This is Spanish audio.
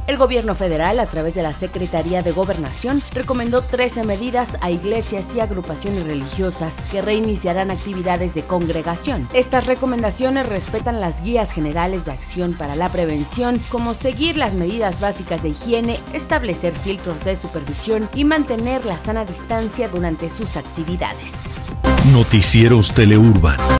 El gobierno federal, a través de la Secretaría de Gobernación, recomendó 13 medidas a iglesias y agrupaciones religiosas que reiniciarán actividades de congregación. Estas recomendaciones respetan las guías generales de acción para la prevención, como seguir las medidas básicas de higiene, establecer filtros de supervisión y mantener la sana distancia durante sus actividades. Noticieros Teleurban.